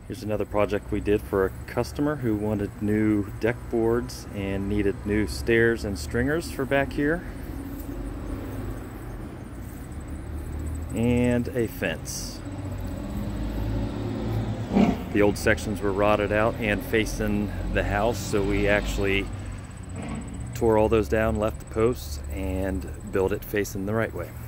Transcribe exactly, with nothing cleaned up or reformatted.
Here's another project we did for a customer who wanted new deck boards and needed new stairs and stringers for back here. And a fence. The old sections were rotted out and facing the house, so we actually tore all those down, left the posts, and built it facing the right way.